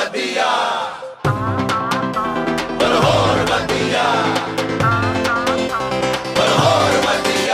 ਵਧੀਆ ਪਰ ਹੋਰ ਵਧੀਆ ਪਰ ਹੋਰ ਵਧੀਆ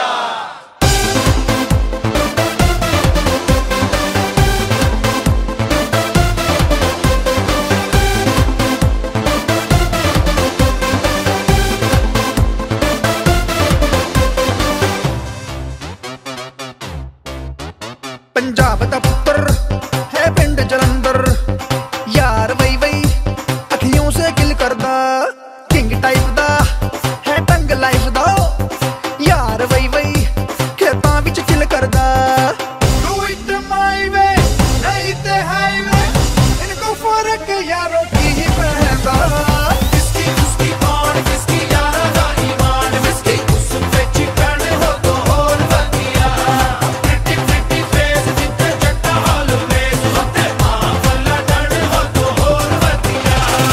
पंजाब दा पुत्र है पिंड जलंधर यार वही वही अखियों से किल करदा किंग टाइप दा है टंग लाइफ दा यार वही वही खेतां विच चिल करदा डू इट माय वे नहीं ते हाईवे इनको फर्क यारों की ही पहनदा किसकी उसकी कौन किसकी यारा दा ईमान किसकी उस पे चिकन हो तो और ਵਧੀਆ प्रिटी प्रिटी फेस जिते जट्टा ऑलवेज होते मां वाला डन हो तो और ਵਧੀਆ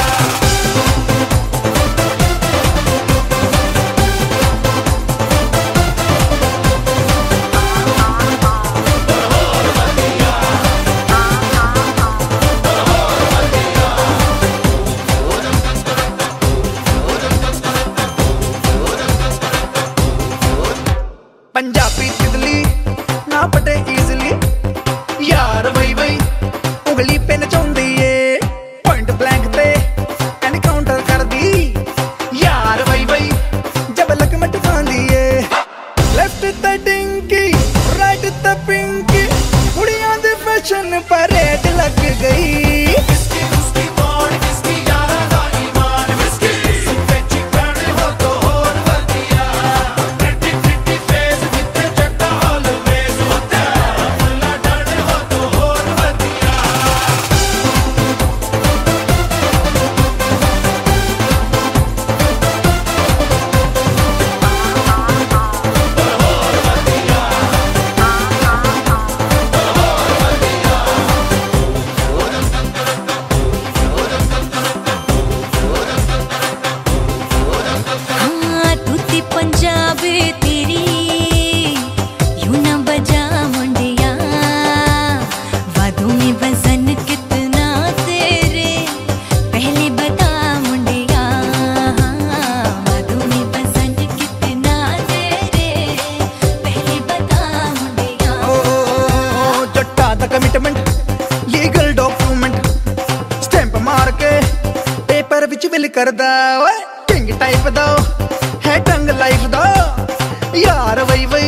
पंजाबी तितली ना पटे इजली यार वही वही उंगली पे नचाउंदी ए पॉइंट ब्लैंक ते एनकाउंटर कर दी यार वही वही जब लकमट खांदी ए लेफ्ट ते डिंकी राइट ते पिंकी कुड़ियां दे फैशन परेड लग गई किसकी उसकी कौन किसकी यारा दा ईमान किसकी उस पे चिकन हो तो और ਵਧੀਆ प्रिटी प्रिटी फेस जिते जट्टा ऑलवेज होते मां वाला डन हो तो और ਵਧੀਆ हाँ तूती पंजाब तेरी यूं ना बजा मुंडिया वादों में वजन कितना तेरे पहले बता मुंडिया वादों में वजन कितना तेरे पहले बता मुंडिया ओ जट्टा दा कमिटमेंट लीगल डॉक्यूमेंट स्टैंप मार के पेपर विच विल करदा ओए किंग टाइप दा है टंग लाइफ दा यार वही वही